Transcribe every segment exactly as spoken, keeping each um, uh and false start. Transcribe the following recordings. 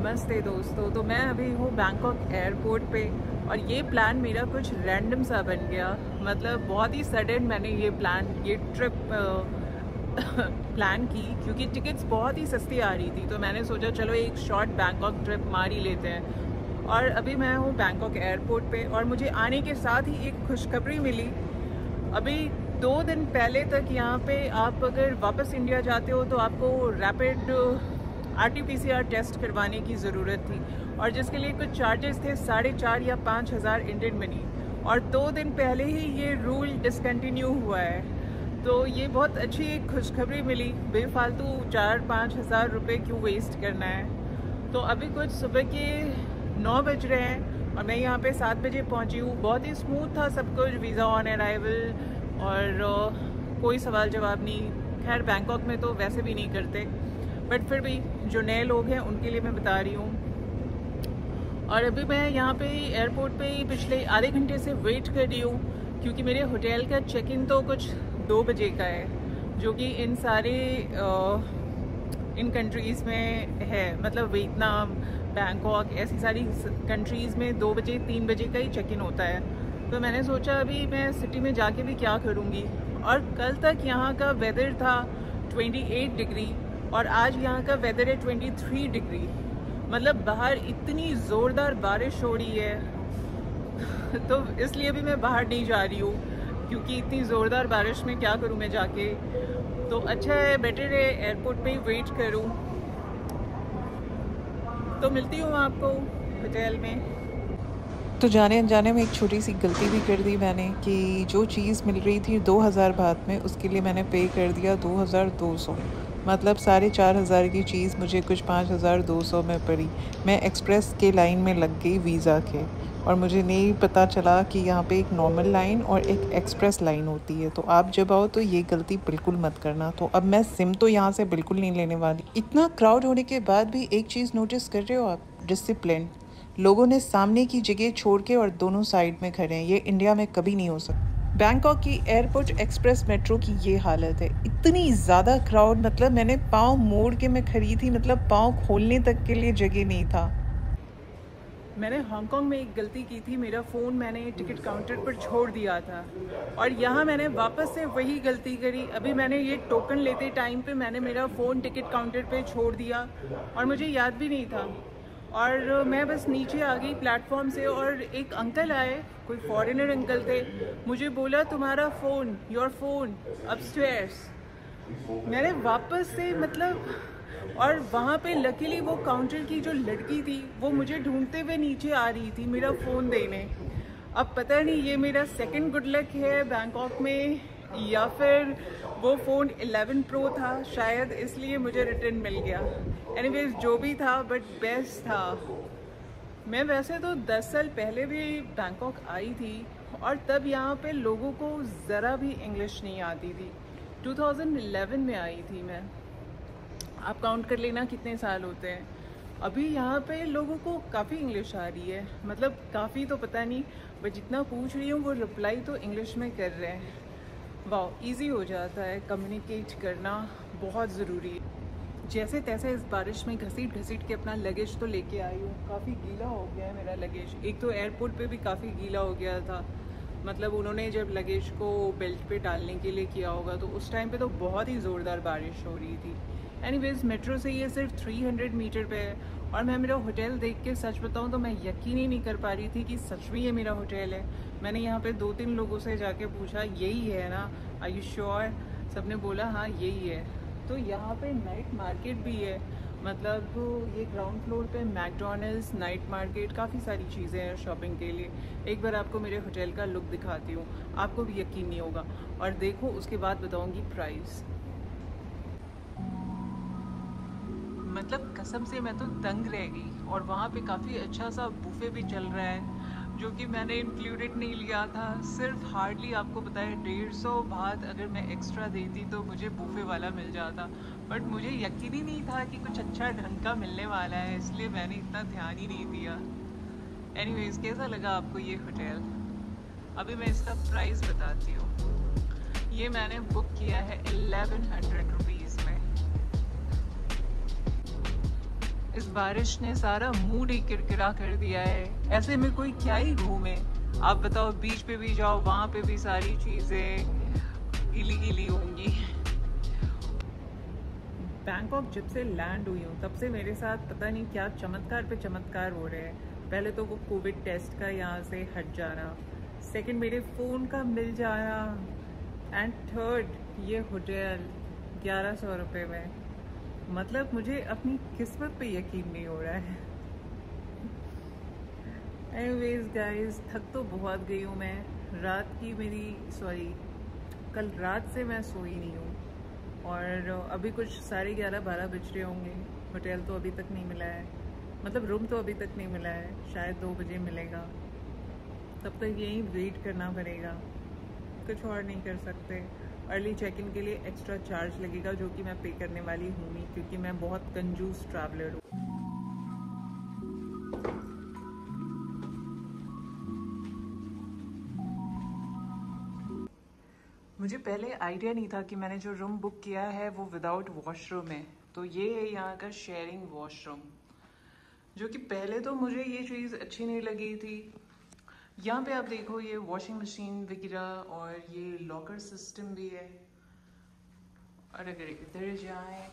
नमस्ते दोस्तों। तो मैं अभी हूँ बैंकॉक एयरपोर्ट पे और ये प्लान मेरा कुछ रैंडम सा बन गया। मतलब बहुत ही सडन मैंने ये प्लान ये ट्रिप प्लान की, क्योंकि टिकट्स बहुत ही सस्ती आ रही थी। तो मैंने सोचा चलो एक शॉर्ट बैंकॉक ट्रिप मार ही लेते हैं। और अभी मैं हूँ बैंकॉक एयरपोर्ट पे और मुझे आने के साथ ही एक खुशखबरी मिली। अभी दो दिन पहले तक यहाँ पे आप अगर वापस इंडिया जाते हो तो आपको rapid R T P C R test करवाने की ज़रूरत थी, और जिसके लिए कुछ चार्जेस थे साढ़े चार या पाँच हज़ार इंडियन मनी। और दो दिन पहले ही ये रूल डिसकंटिन्यू हुआ है। तो ये बहुत अच्छी एक खुशखबरी मिली। बेफालतू चार पाँच हज़ार रुपये क्यों वेस्ट करना है। तो अभी कुछ सुबह के नौ बज रहे हैं और मैं यहाँ पे सात बजे पहुँची हूँ। बहुत ही स्मूथ था सब कुछ, वीज़ा ऑन अराइवल और uh, कोई सवाल जवाब नहीं। खैर बैंकॉक में तो वैसे भी नहीं करते, बट फिर भी जो नए लोग हैं उनके लिए मैं बता रही हूँ। और अभी मैं यहाँ पे एयरपोर्ट पे पिछले आधे घंटे से वेट कर रही हूँ, क्योंकि मेरे होटल का चेक इन तो कुछ दो बजे का है, जो कि इन सारे uh, इन कंट्रीज़ में है। मतलब वियतनाम, बैंकॉक, ऐसी सारी कंट्रीज़ में दो बजे तीन बजे का ही चेक इन होता है। तो मैंने सोचा अभी मैं सिटी में जाके भी क्या करूँगी। और कल तक यहाँ का वेदर था अट्ठाईस डिग्री और आज यहाँ का वेदर है तेईस डिग्री। मतलब बाहर इतनी ज़ोरदार बारिश हो रही है तो इसलिए भी मैं बाहर नहीं जा रही हूँ, क्योंकि इतनी ज़ोरदार बारिश में क्या करूँ मैं जाके। तो अच्छा है, बेटर है एयरपोर्ट पे ही वेट करूँ। तो मिलती हूँ आपको होटल में। तो जाने अनजाने में एक छोटी सी गलती भी कर दी मैंने कि जो चीज़ मिल रही थी दो हज़ार बात में, उसके लिए मैंने पे कर दिया दो हज़ार दो सौ। मतलब साढ़े चार हज़ार की चीज़ मुझे कुछ पाँच हज़ार दो सौ में पड़ी। मैं एक्सप्रेस के लाइन में लग गई वीज़ा के, और मुझे नहीं पता चला कि यहाँ पे एक नॉर्मल लाइन और एक एक्सप्रेस लाइन होती है। तो आप जब आओ तो ये गलती बिल्कुल मत करना। तो अब मैं सिम तो यहाँ से बिल्कुल नहीं लेने वाली। इतना क्राउड होने के बाद भी एक चीज़ नोटिस कर रहे हो आप, डिसिप्लिन। लोगों ने सामने की जगह छोड़ के और दोनों साइड में खड़े हैं। ये इंडिया में कभी नहीं हो सकता। बैंकॉक की एयरपोर्ट एक्सप्रेस मेट्रो की ये हालत है, इतनी ज़्यादा क्राउड। मतलब मैंने पाँव मोड़ के मैं खड़ी थी, मतलब पाँव खोलने तक के लिए जगह नहीं था। मैंने हांगकांग में एक गलती की थी। मेरा फ़ोन मैंने टिकट काउंटर पर छोड़ दिया था और यहाँ मैंने वापस से वही गलती करी। अभी मैंने ये टोकन लेते टाइम पे मैंने मेरा फ़ोन टिकट काउंटर पे छोड़ दिया और मुझे याद भी नहीं था। और मैं बस नीचे आ गई प्लेटफॉर्म से और एक अंकल आए, कोई फॉरेनर अंकल थे। मुझे बोला तुम्हारा फ़ोन, योर फ़ोन अपस्टेयर्स। मैंने वापस से मतलब, और वहाँ पे लकीली वो काउंटर की जो लड़की थी वो मुझे ढूंढते हुए नीचे आ रही थी मेरा फ़ोन देने। अब पता नहीं ये मेरा सेकंड गुड लक है बैंकॉक में, या फिर वो फ़ोन इलेवन प्रो था शायद, इसलिए मुझे रिटर्न मिल गया। एनीवेज जो भी था, बट बेस्ट था। मैं वैसे तो दस साल पहले भी बैंकॉक आई थी और तब यहाँ पे लोगों को ज़रा भी इंग्लिश नहीं आती थी। दो हज़ार ग्यारह में आई थी मैं। आप काउंट कर लेना कितने साल होते हैं। अभी यहाँ पे लोगों को काफ़ी इंग्लिश आ रही है। मतलब काफ़ी तो पता नहीं, बट जितना पूछ रही हूँ वो रिप्लाई तो इंग्लिश में कर रहे हैं। वाह, इजी हो जाता है, कम्युनिकेट करना बहुत ज़रूरी है। जैसे तैसे इस बारिश में घसीट घसीट के अपना लगेज तो लेके आई हूँ। काफ़ी गीला हो गया है मेरा लगेज। एक तो एयरपोर्ट पे भी काफ़ी गीला हो गया था। मतलब उन्होंने जब लगेज को बेल्ट पे डालने के लिए किया होगा तो उस टाइम पे तो बहुत ही ज़ोरदार बारिश हो रही थी। एनीवेज मेट्रो से ये सिर्फ तीन सौ मीटर पे है और मैं मेरा होटल देख के सच बताऊँ तो मैं यकीन ही नहीं कर पा रही थी कि सच में ये मेरा होटल है। मैंने यहाँ पे दो तीन लोगों से जाके पूछा यही है ना, आर यू श्योर? सबने बोला हाँ यही है। तो यहाँ पे नाइट मार्केट भी है। मतलब ये ग्राउंड फ्लोर पे मैकडॉनल्ड्स, नाइट मार्केट, काफ़ी सारी चीज़ें हैं शॉपिंग के लिए। एक बार आपको मेरे होटल का लुक दिखाती हूँ, आपको भी यकीन नहीं होगा। और देखो उसके बाद बताऊँगी प्राइस। मतलब कसम से मैं तो दंग रह गई। और वहाँ पे काफ़ी अच्छा सा बुफे भी चल रहा है, जो कि मैंने इंक्लूडेड नहीं लिया था। सिर्फ हार्डली आपको पता है डेढ़ सौ बात अगर मैं एक्स्ट्रा देती तो मुझे बुफे वाला मिल जाता। बट मुझे यकीन ही नहीं था कि कुछ अच्छा ढंग का मिलने वाला है, इसलिए मैंने इतना ध्यान ही नहीं दिया। एनीवेज कैसा लगा आपको ये होटल? अभी मैं इसका प्राइस बताती हूँ। ये मैंने बुक किया है एलेवन हंड्रेड रुपीज़ में। इस बारिश ने सारा मूड ही किरकिरा कर दिया है। ऐसे में कोई क्या ही घूमे, आप बताओ। बीच पे भी जाओ, वहाँ पे भी सारी चीज़ें गीली गीली होंगी। बैंकॉक जब से लैंड हुई हूँ तब से मेरे साथ पता नहीं क्या चमत्कार पे चमत्कार हो रहे हैं। पहले तो वो कोविड टेस्ट का यहाँ से हट जाना, सेकंड मेरे फ़ोन का मिल जाना, एंड थर्ड ये होटल ग्यारह सौ रुपये में। मतलब मुझे अपनी किस्मत पे यकीन नहीं हो रहा है। एनीवेज गाइस, थक तो बहुत गई हूँ मैं। रात की मेरी सॉरी कल रात से मैं सोई नहीं हूँ और अभी कुछ साढ़े ग्यारह बारह बज रहे होंगे। होटल तो अभी तक नहीं मिला है, मतलब रूम तो अभी तक नहीं मिला है, शायद दो बजे मिलेगा। तब तक यहीं वेट करना पड़ेगा, कुछ और नहीं कर सकते। अर्ली चेक इन के लिए एक्स्ट्रा चार्ज लगेगा जो कि मैं पे करने वाली हूँ नहीं, क्योंकि मैं बहुत कंजूस ट्रैवलर हूँ। मुझे पहले आइडिया नहीं था कि मैंने जो रूम बुक किया है वो विदाउट वॉशरूम है। तो ये है यहाँ का शेयरिंग वॉशरूम, जो कि पहले तो मुझे ये चीज़ अच्छी नहीं लगी थी। यहाँ पे आप देखो, ये वॉशिंग मशीन वगैरह और ये लॉकर सिस्टम भी है। और अगर इधर जाएं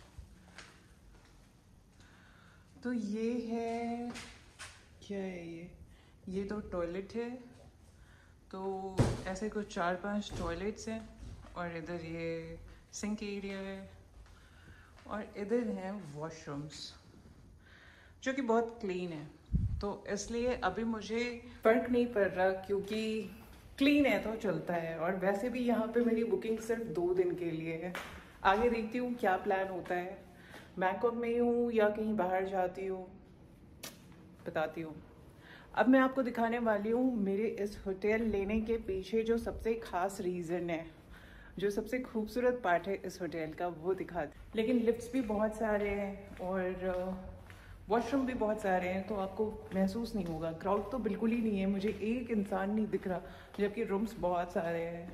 तो ये है, क्या है ये ये तो टॉयलेट है। तो ऐसे कुछ चार पांच टॉयलेट्स हैं और इधर ये सिंक एरिया है और इधर हैं वॉशरूम्स जो कि बहुत क्लीन है। तो इसलिए अभी मुझे फ़र्क नहीं पड़ रहा, क्योंकि क्लीन है तो चलता है। और वैसे भी यहाँ पे मेरी बुकिंग सिर्फ दो दिन के लिए है। आगे देखती हूँ क्या प्लान होता है। बैंकॉक में ही हूँ या कहीं बाहर जाती हूँ, बताती हूँ। अब मैं आपको दिखाने वाली हूँ मेरे इस होटल लेने के पीछे जो सबसे खास रीज़न है, जो सबसे खूबसूरत पार्ट है इस होटल का, वो दिखाती। लेकिन लिफ्ट्स भी बहुत सारे हैं और वॉशरूम भी बहुत सारे हैं, तो आपको महसूस नहीं होगा। क्राउड तो बिल्कुल ही नहीं है, मुझे एक इंसान नहीं दिख रहा, जबकि रूम्स बहुत सारे हैं।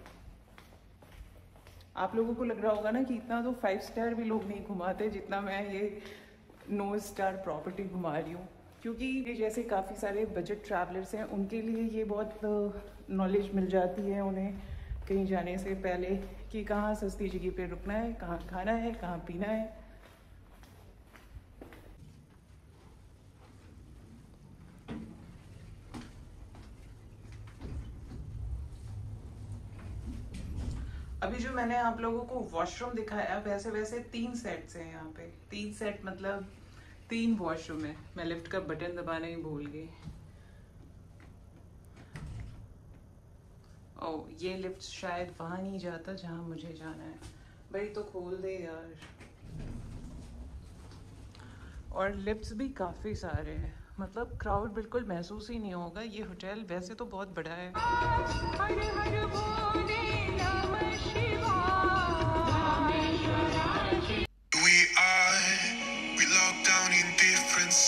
आप लोगों को लग रहा होगा ना कि इतना तो फाइव स्टार भी लोग नहीं घुमाते जितना मैं ये नो स्टार प्रॉपर्टी घुमा रही हूँ। क्योंकि ये जैसे काफ़ी सारे बजट ट्रैवलर्स हैं, उनके लिए ये बहुत नॉलेज मिल जाती है उन्हें कहीं जाने से पहले कि कहाँ सस्ती जगह पे रुकना है, कहाँ खाना है, कहाँ पीना है। अभी जो मैंने आप लोगों को वॉशरूम दिखाया, वैसे वैसे तीन सेट्स हैं यहाँ पे। तीन सेट मतलब तीन वॉशरूम है। मैं लिफ्ट का बटन दबाना ही भूल गई। ओ, ये लिफ्ट शायद वहां नहीं जाता जहां मुझे जाना है। भाई तो खोल दे यार। और लिफ्ट्स भी काफ़ी सारे हैं, मतलब क्राउड बिल्कुल महसूस ही नहीं होगा। ये होटल वैसे तो बहुत बड़ा है।